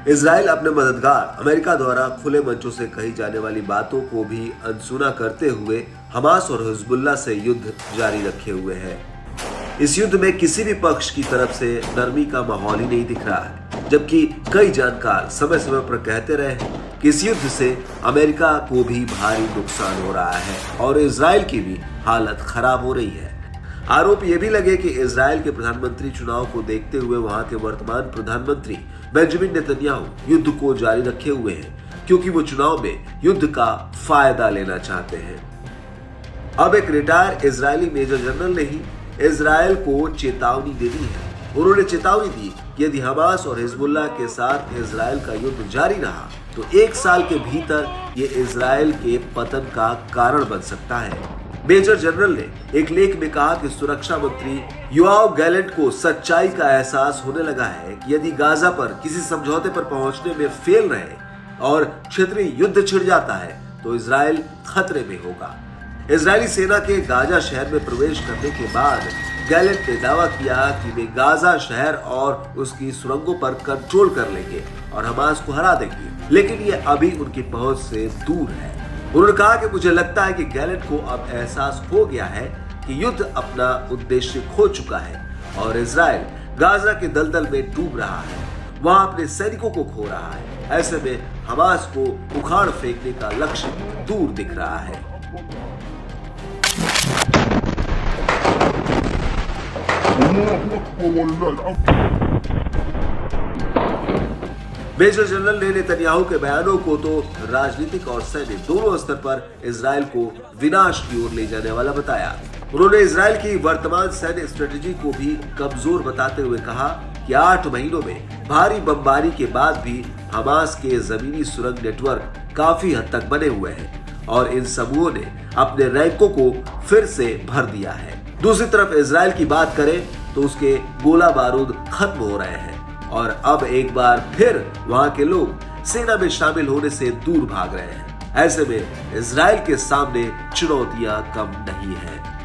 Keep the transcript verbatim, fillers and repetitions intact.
Israel अपने मददगार America द्वारा खुले मंचों से कही जाने वाली बातों को भी अनसुना करते हुए हमास और हिजबुल्लाह से युद्ध जारी रखे हुए है। इस युद्ध में किसी भी पक्ष की तरफ से नरमी का माहौल ही नहीं दिख रहा है, जबकि कई जानकार समय समय पर कहते रहे कि इस युद्ध से अमेरिका को भी भारी नुकसान हो रहा है और इजराइल की भी हालत खराब हो रही है। आरोप ये भी लगे कि इजराइल के प्रधानमंत्री चुनाव को देखते हुए वहां के वर्तमान प्रधानमंत्री बेंजामिन नेतन्याहू युद्ध को जारी रखे हुए हैं, क्योंकि वो चुनाव में युद्ध का फायदा लेना चाहते हैं। अब एक रिटायर्ड इजरायली मेजर जनरल ने ही इजराइल को चेतावनी दे दी है। उन्होंने चेतावनी दी कि यदि हमास और हिजबुल्लाह के साथ इजराइल का युद्ध जारी रहा तो एक साल के भीतर ये इजराइल के पतन का कारण बन सकता है। मेजर जनरल ने एक लेख में कहा कि सुरक्षा मंत्री योआव गैलेंट को सच्चाई का एहसास होने लगा है कि यदि गाजा पर किसी समझौते पर पहुंचने में फेल रहे और क्षेत्रीय युद्ध छिड़ जाता है तो इजराइल खतरे में होगा। इजरायली सेना के गाजा शहर में प्रवेश करने के बाद गैलेंट ने दावा किया कि वे गाजा शहर और उसकी सुरंगों पर कंट्रोल कर लेंगे और हमास को हरा देंगे, लेकिन ये अभी उनकी पहुंच से दूर है। उन्होंने कहा कि मुझे लगता है कि गैलेंट को अब एहसास हो गया है कि युद्ध अपना उद्देश्य खो चुका है और इजराइल गाजा के दलदल में डूब रहा है, वहां अपने सैनिकों को खो रहा है। ऐसे में हमास को उखाड़ फेंकने का लक्ष्य दूर दिख रहा है। मेजर जनरल ने नेतन्याहू के बयानों को तो राजनीतिक और सैन्य दोनों स्तर पर इजराइल को विनाश की ओर ले जाने वाला बताया। उन्होंने इजराइल की वर्तमान सैन्य स्ट्रेटेजी को भी कमजोर बताते हुए कहा कि आठ महीनों में भारी बमबारी के बाद भी हमास के जमीनी सुरंग नेटवर्क काफी हद तक बने हुए हैं और इन समूहों ने अपने रैंकों को फिर से भर दिया है। दूसरी तरफ इजराइल की बात करें तो उसके गोला बारूद खत्म हो रहे हैं और अब एक बार फिर वहां के लोग सेना में शामिल होने से दूर भाग रहे हैं। ऐसे में इजराइल के सामने चुनौतियां कम नहीं है।